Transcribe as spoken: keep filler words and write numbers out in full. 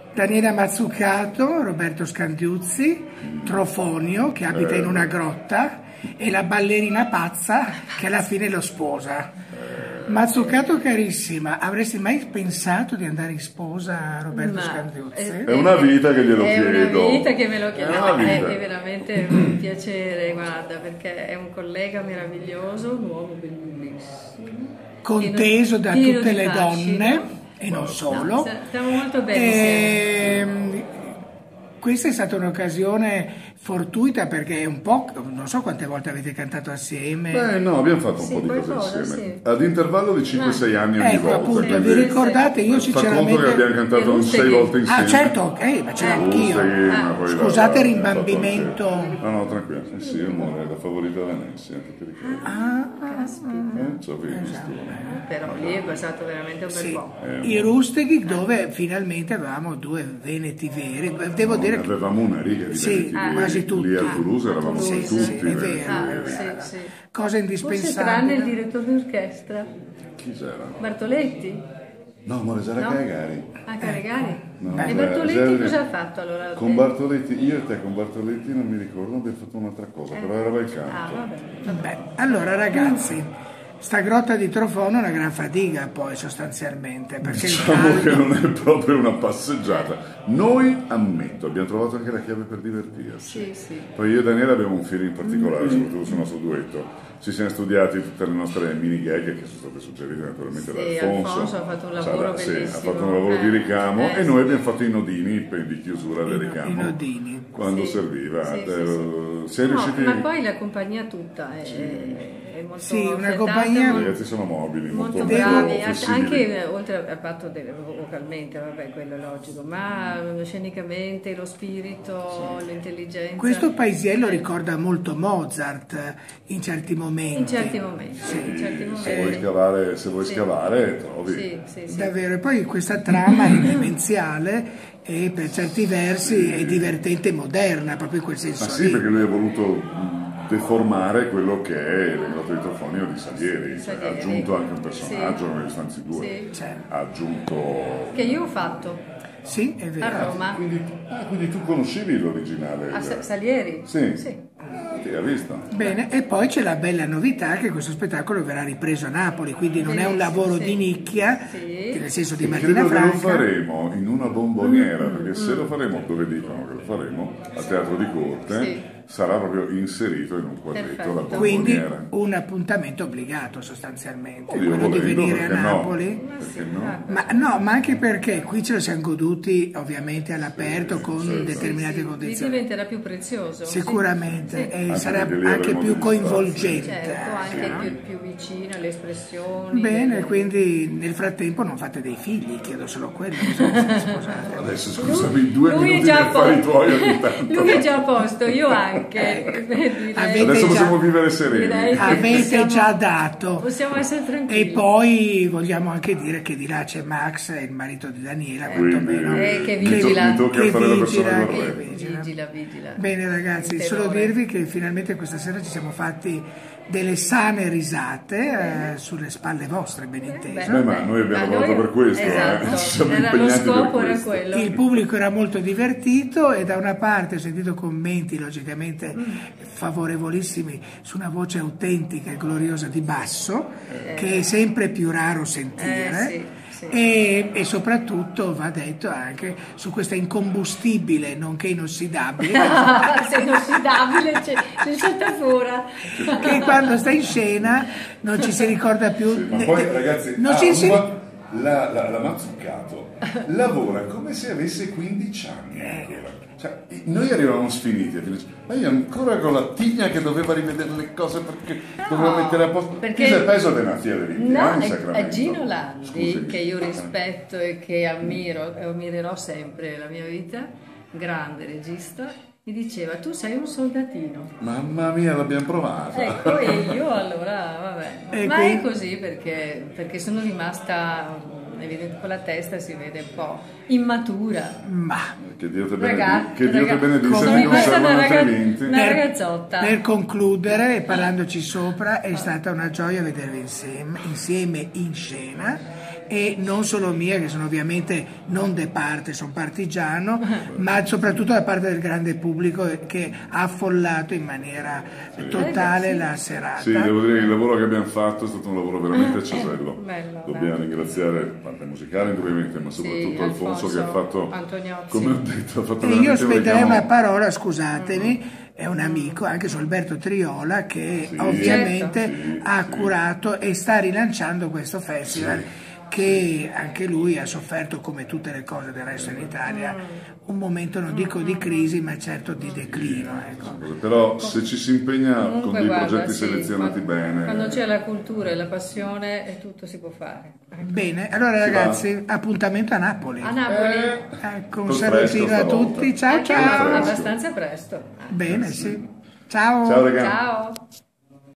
Daniela Mazzucato, Roberto Scandiuzzi, Trofonio che abita in una grotta e la ballerina pazza che alla fine lo sposa. Mazzucato carissima, avresti mai pensato di andare in sposa a Roberto Ma Scandiuzzi? è, È una vita che glielo è chiedo. È una vita che me lo chiedo, È, no, una è, vita. è veramente un piacere, guarda, perché è un collega meraviglioso, un uomo bellissimo. Conteso da pieno tutte di le fascino. donne e non solo. No, stiamo molto bene insieme. Ehm, Questa è stata un'occasione fortuita perché è un po', non so quante volte avete cantato assieme. Beh, no, abbiamo fatto un Sì, po' di cose qualcosa, insieme. sì. Ad intervallo di cinque sei anni ogni Ecco, volta. appunto, quindi vi ricordate? Io fa conto che sinceramente... abbiamo cantato un sei Rusteghi. volte insieme. Ah, certo, ok, ma ce l'ho Uh, anch'io. sì, ma Ah, poi scusate la- il abbiamo fatto rimbambimento. anche- No, no, tranquillo. Eh sì, amore, la favorita Venezia, che ti ricordi? Caspita. Eh, ci avevi visto. Però lì è passato veramente un bel Sì, po'. Eh, i Rusteghi dove finalmente avevamo due veneti veri. Devo no, dire ne che... avevamo una riga di Sì, veneti ah, veri. quasi tutti. Lì a Toulouse eravamo Toulouse, tutti sì, è veneti vero, Ah, veri. sì, sì. Cosa Forse indispensabile. tranne il direttore d'orchestra, Chi c'era? Bartoletti. No, amore, c'era No? Caregari. Ah, Caregari. No, e beh, Bartoletti Gerry- cosa ha fatto allora? Con Bartoletti, io e te con Bartoletti non mi ricordo, abbiamo fatto un'altra cosa, però era bel canto. Ah, vabbè. Beh, allora ragazzi, sta grotta di Trofono è una gran fatica poi sostanzialmente, perché il Diciamo caldo... che non è proprio una passeggiata. Noi, ammetto, abbiamo trovato anche la chiave per divertirci. Sì, sì. Poi io e Daniela abbiamo un feeling particolare, soprattutto sul nostro duetto. Ci siamo studiati tutte le nostre mini gag che sono state suggerite naturalmente Sì, da Alfonso. Alfonso ha fatto un lavoro Sì, bellissimo. ha fatto un lavoro di Eh, ricamo eh, e sì. noi abbiamo fatto i nodini per di chiusura del I no- ricamo. i nodini. Quando Sì, serviva. sì, sì, Eh, sì. Sei No, riusciti... ma poi la compagnia tutta è, è molto Sì, una affiatata, compagnia- I molto- ragazzi sono mobili, molto, molto Devo- bravi, anche, flessibili. anche, oltre al fatto del- vocalmente, vabbè, quello è logico, ma scenicamente lo spirito, l'intelligenza. Questo paesiello ricorda molto Mozart in certi momenti. in certi momenti, in certi momenti. Se vuoi scavare, se vuoi Sì. scavare trovi. Sì, sì, sì. Davvero, e poi questa trama è demenziale e per certi versi è divertente e moderna, proprio in quel senso Ma sì, lì. perché lui ha voluto mh, deformare quello che è il Grotto di Trofonio di Salieri, cioè, ha Salieri. aggiunto anche un personaggio, Sì. non ne stanzi due, Sì. Cioè, ha aggiunto... Che io ho fatto sì, è a vero. Roma, Quindi, ah, quindi tu conoscevi l'originale? a il- Sa- Salieri. Sì. Sì. Ti ha visto? Bene, e poi c'è la bella novità che questo spettacolo verrà ripreso a Napoli, quindi non è un Benissimo, lavoro sì. di nicchia, Sì. nel senso di E Martina credo che lo Franca. faremo in una bomboniera, perché se lo faremo dove dicono che lo faremo, al Teatro di Corte, Sì. sarà proprio inserito in un quadretto Perfetto. la Quindi bomboniera. un appuntamento obbligato sostanzialmente, Oddio, quello di volendo, venire a perché no? Napoli. Perché no? Ma no, ma anche perché qui ce lo siamo goduti ovviamente all'aperto con certo. determinate Sì, lì condizioni. diventerà più prezioso. sì. Sicuramente, Sì. e Anche sarà perché lì anche avremo più degli coinvolgente. Certo, anche no? più, più vicino alle espressioni. Bene, delle- quindi nel frattempo non fate dei figli, chiedo solo quello. non so se sposate. Adesso scusami, due Lui è minuti già per a fare i posto. tuoi ogni tanto. Lui è già a posto, io anche. Direi- Avete Adesso già- possiamo vivere sereni. direi che Avete possiamo- già dato. Possiamo essere tranquilli. E poi vogliamo anche dire che di là c'è Max, il marito di Daniela, Quindi quantomeno. Eh, che mi to- vigila. mi tocca Che fare la persona vigila, corretta. che vigila. Vigila, vigila. Bene ragazzi, Il solo terrore. dirvi che finalmente questa sera ci siamo fatti delle sane risate eh, sulle spalle vostre, ben inteso. Beh, ma noi abbiamo Ma lavorato per questo, esatto. eh. Ci siamo Era lo impegnati per scopo era questo. quello. Il pubblico era molto divertito e da una parte ho sentito commenti logicamente favorevolissimi su una voce autentica e gloriosa di basso, che è sempre più raro sentire. Eh, sì, sì. E, e soprattutto va detto anche su questa incombustibile nonché inossidabile Sei inossidabile, c'è, c'è salta fuori. che quando sta in scena non ci si ricorda più. Sì, ma poi ragazzi, non ah, ci si- ma la, la, la Mazzucato lavora come se avesse quindici anni ancora. Cioè, noi arrivavamo sfiniti a fine- ma io ancora con la tigna che doveva rivedere le cose perché doveva mettere a posto perché- chi è il peso della figlia di No, in è, Sacramento. è Gino Landi, Scusami. che io rispetto e che ammiro e ammirerò sempre nella mia vita, grande regista, mi diceva tu sei un soldatino. Mamma mia, l'abbiamo provata. Ecco, e io allora, vabbè. E Ma quindi- è così perché, perché sono rimasta, evidente, con la testa si vede un po' immatura. Ma Che Dio te Ragazzi, benedica, che Dio te ragazzi, benedica, sono mi rimasta conservano una raga- altrimenti. una ragazzotta. per concludere e parlandoci sopra è stata una gioia vedervi insieme, insieme in scena e non solo mia, che sono ovviamente non de parte, sono partigiano, ma soprattutto da parte del grande pubblico che ha affollato in maniera totale la serata. Sì, devo dire che il lavoro che abbiamo fatto è stato un lavoro veramente a cesello. Bello, Dobbiamo bello. ringraziare la parte musicale indubbiamente, ma soprattutto Sì, Alfonso, Alfonso che ha fatto, Antoniozzi. come ho detto, ha fatto E io veramente un spenderei richiamo. una parola, scusatemi, è un amico, anche su Alberto Triola, che Sì, ovviamente certo. Sì, ha sì. curato e sta rilanciando questo festival, che anche lui ha sofferto, come tutte le cose del resto in Italia, un momento non dico di crisi, ma certo di declino. Ecco. Però se ci si impegna con Comunque, dei guarda, progetti sì, selezionati quando, bene. quando c'è la cultura e la passione e tutto si può fare. Bene, allora Si ragazzi, appuntamento a Napoli. A Napoli, Ecco, un Col salutino fresco a stavolta. tutti, ciao anche a- ciao. fresco. abbastanza presto. Bene, sì. Ciao. Ciao ragazzi. Ciao.